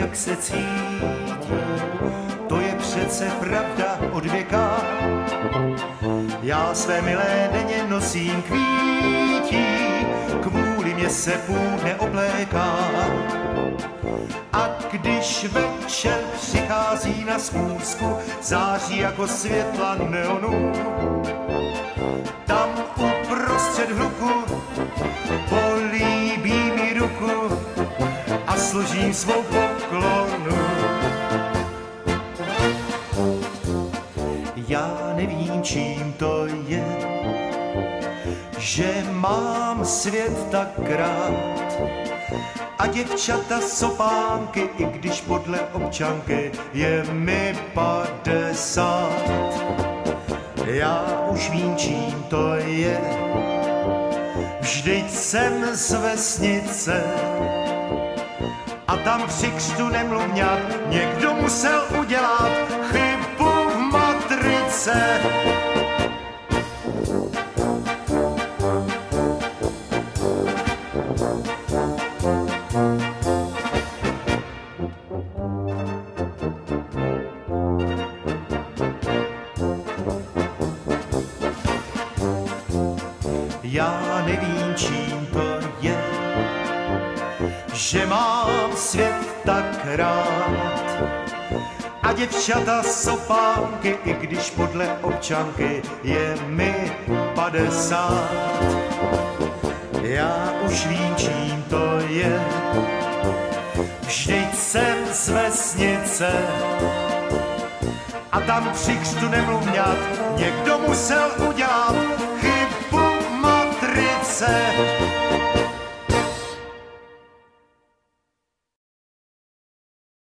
jak se cítí, to je přece pravda od věka. Já své milé denně nosím kvítí, kvůli mě se půd neobléká. A když večer přichází na schůzku, září jako světla neonů, tam uprostřed hluku políbí mi ruku a složím svou poklonu. Já nevím, čím to je, že mám svět tak rád. A děvčata sopánky, i když podle občanky je mi 50. Já už vím, čím to je, vždyť jsem z vesnice a tam při křtu nemluvňat někdo musel udělat chybu v matrice. Já nevím, čím to je, že mám svět tak rád. A děvčata sopánky, i když podle občanky je mi 50. Já už vím, čím to je, vždyť jsem z vesnice a tam při křtu nemluvňat někdo musel udělat chybu matrice.